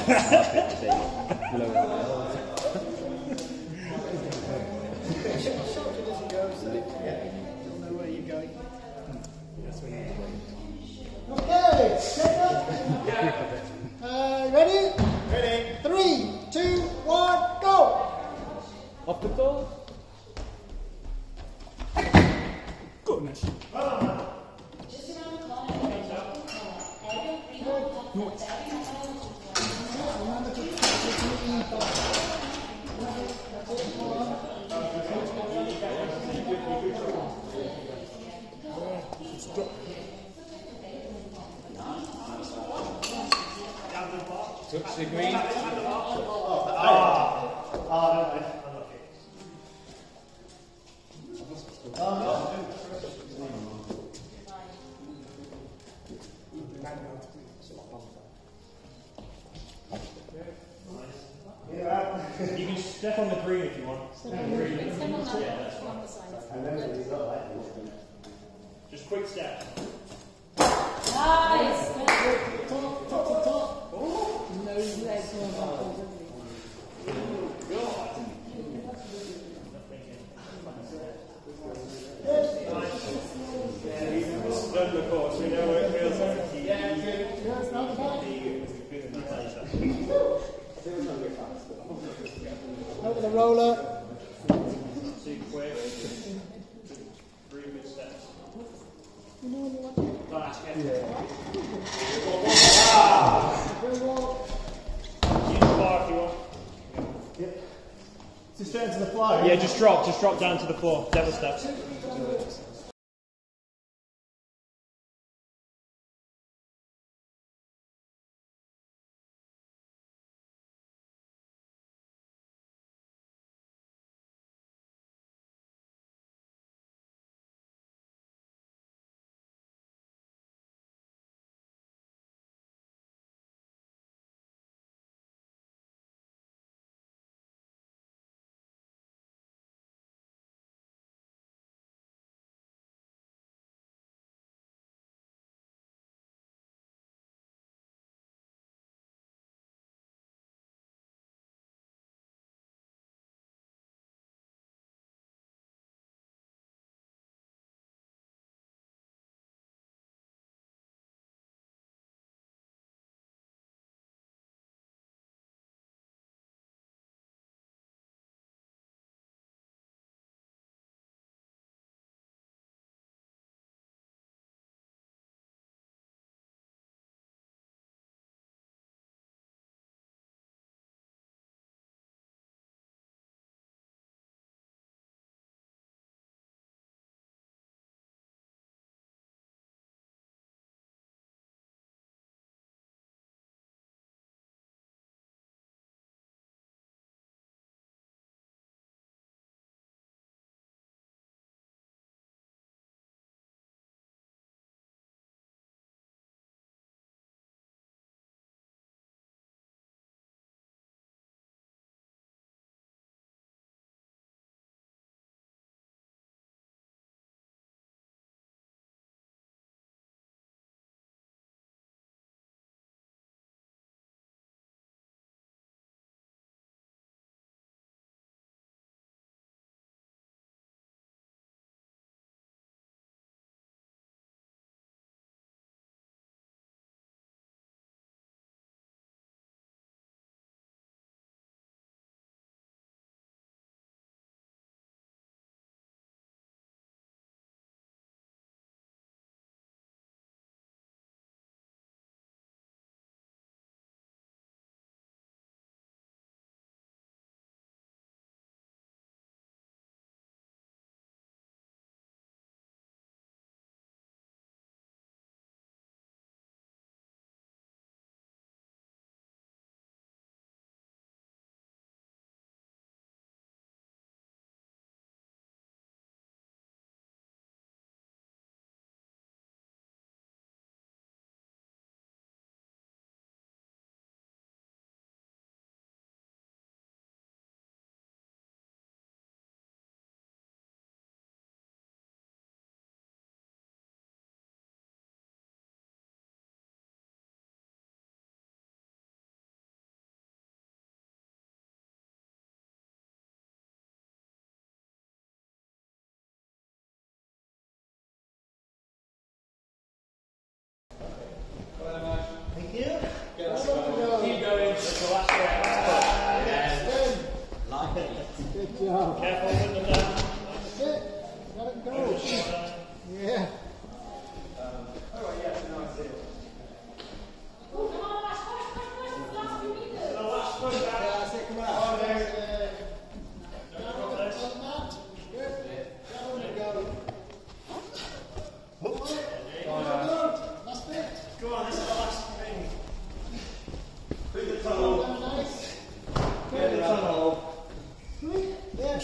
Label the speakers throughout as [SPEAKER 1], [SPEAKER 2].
[SPEAKER 1] Okay, set up. Ready? Ready. 3, 2, 1, go.
[SPEAKER 2] Off the ball. Goodness. Touch the green.
[SPEAKER 3] You can step on the green if you want. Just quick step.
[SPEAKER 4] Nice.
[SPEAKER 3] Done the course, we know what it feels like.
[SPEAKER 1] Over the roller.
[SPEAKER 3] Too quick. 3 good steps. Use the bar if you want.
[SPEAKER 1] Yep. Just straight into the floor.
[SPEAKER 3] Yeah, just drop down to the floor. Devil steps.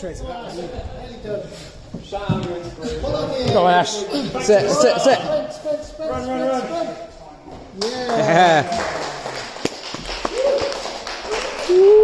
[SPEAKER 1] Tracy. That was it.
[SPEAKER 4] Go on, Ash. Sit.
[SPEAKER 1] Sprint.
[SPEAKER 3] Run.
[SPEAKER 1] Yeah.
[SPEAKER 4] Yeah.